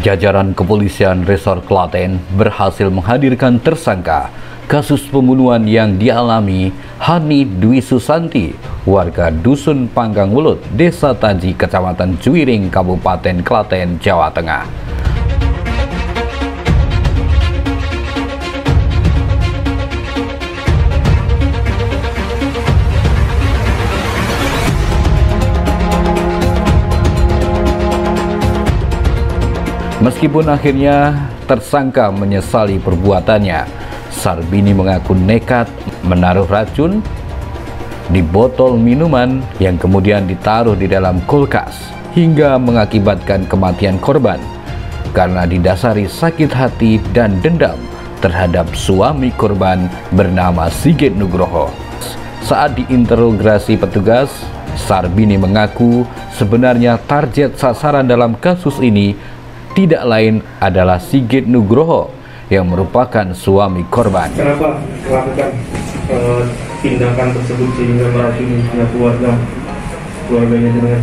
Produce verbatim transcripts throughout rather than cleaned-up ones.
Jajaran Kepolisian Resor Klaten berhasil menghadirkan tersangka kasus pembunuhan yang dialami Hani Dwi Susanti, warga Dusun Panggang Welut, Desa Taji, Kecamatan Juwiring, Kabupaten Klaten, Jawa Tengah. Meskipun akhirnya tersangka menyesali perbuatannya, Sarbini mengaku nekat menaruh racun di botol minuman yang kemudian ditaruh di dalam kulkas hingga mengakibatkan kematian korban karena didasari sakit hati dan dendam terhadap suami korban bernama Sigit Nugroho. Saat diinterogasi petugas, Sarbini mengaku sebenarnya target sasaran dalam kasus ini tidak lain adalah Sigit Nugroho yang merupakan suami korban. Kenapa melakukan uh, tindakan tersebut sehingga meracuni keluarga keluarganya dengan?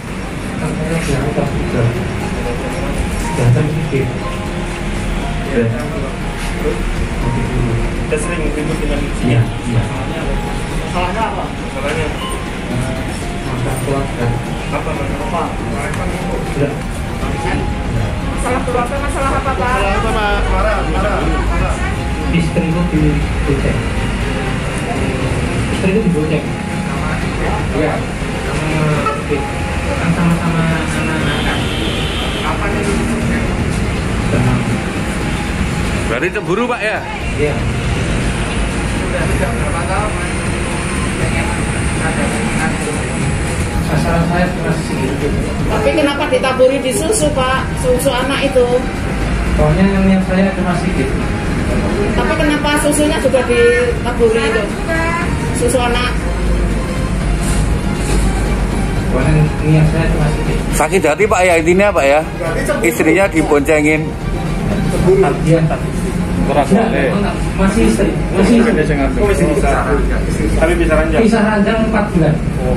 Kita sering ribut dengan iya, iya. Salahnya apa? Salahnya masalah keluarga. Apa? Apa? Tidak. Masalah keluarga, masalah apa, Pak? Masalah apa, Pak? Marah, marah, marah. Istriku diboceng. Istriku diboceng. Iya. Kan sama-sama anak-anak. Apa nih diboceng? Berarti cemburu, Pak, ya? Iya. Sudah sudah berapa tahun? Sasaran saya masih segitu. Tapi kenapa ditaburi di susu, Pak? Susu anak itu. Soalnya yang niat saya cuma sedikit. Tapi kenapa susunya juga ditaburi itu? Susu anak. Soalnya niat saya cuma sedikit. Sakit hati, Pak, ya, intinya, Pak, ya? Istrinya diboncengin. Iya, masih istri, masih istri. Oh, masih bisa. Tapi bisa ranjang. Bisa ranjang empat bulan.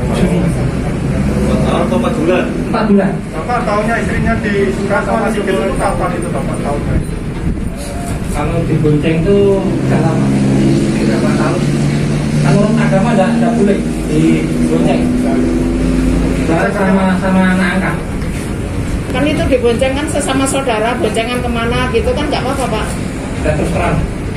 Atau empat bulan. Empat bulan. Bapak tahunya istrinya disuka sama si Gil itu kapan itu Bapak tahunya? Kalau dibonceng itu sudah lama, berapa tahun. Kan orang agama tidak tidak boleh dibonceng. Karena sama sama anak angkat. Kan itu dibonceng kan sesama saudara, boncengan kemana gitu kan nggak apa-apa, Pak? Dan terus terang.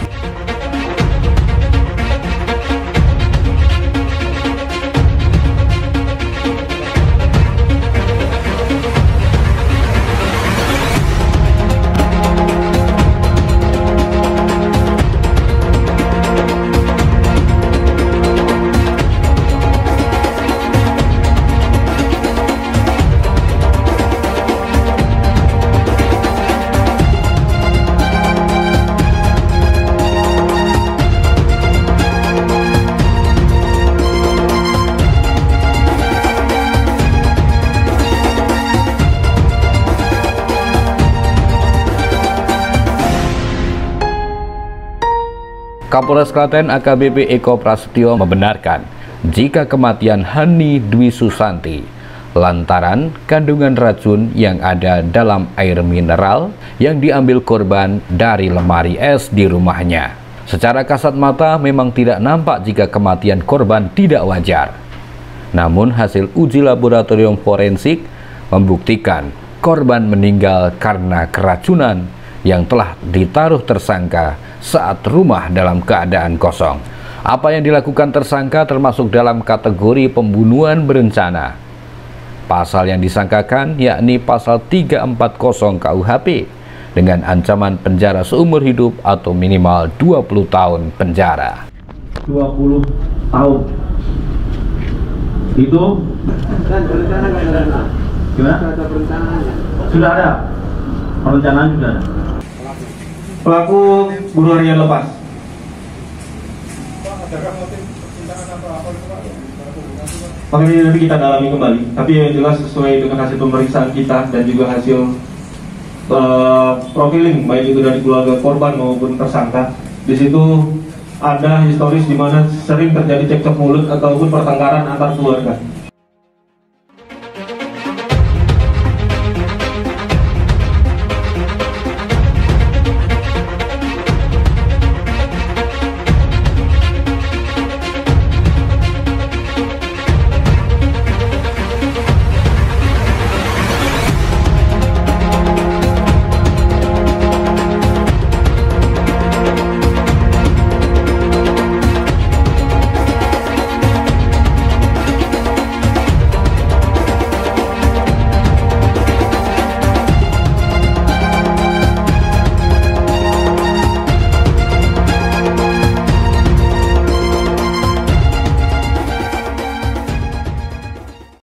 Kapolres Klaten A K B P Eko Prasetyo membenarkan jika kematian Hani Dwi Susanti lantaran kandungan racun yang ada dalam air mineral yang diambil korban dari lemari es di rumahnya. Secara kasat mata memang tidak nampak jika kematian korban tidak wajar. Namun hasil uji laboratorium forensik membuktikan korban meninggal karena keracunan yang telah ditaruh tersangka saat rumah dalam keadaan kosong. Apa yang dilakukan tersangka termasuk dalam kategori pembunuhan berencana. Pasal yang disangkakan yakni pasal tiga ratus empat puluh K U H P dengan ancaman penjara seumur hidup atau minimal dua puluh tahun penjara. dua puluh tahun. Itu Dan berencana nggak ada? gimana? Sudah ada perencanaan? Sudah ada. Perencanaan sudah ada. Pelaku bunuh harian lepas. Maka ini nanti kita dalami kembali. Tapi yang jelas sesuai dengan hasil pemeriksaan kita dan juga hasil uh, profiling baik itu dari keluarga korban maupun tersangka. Di situ ada historis di mana sering terjadi cekcok mulut ataupun pertengkaran antar keluarga.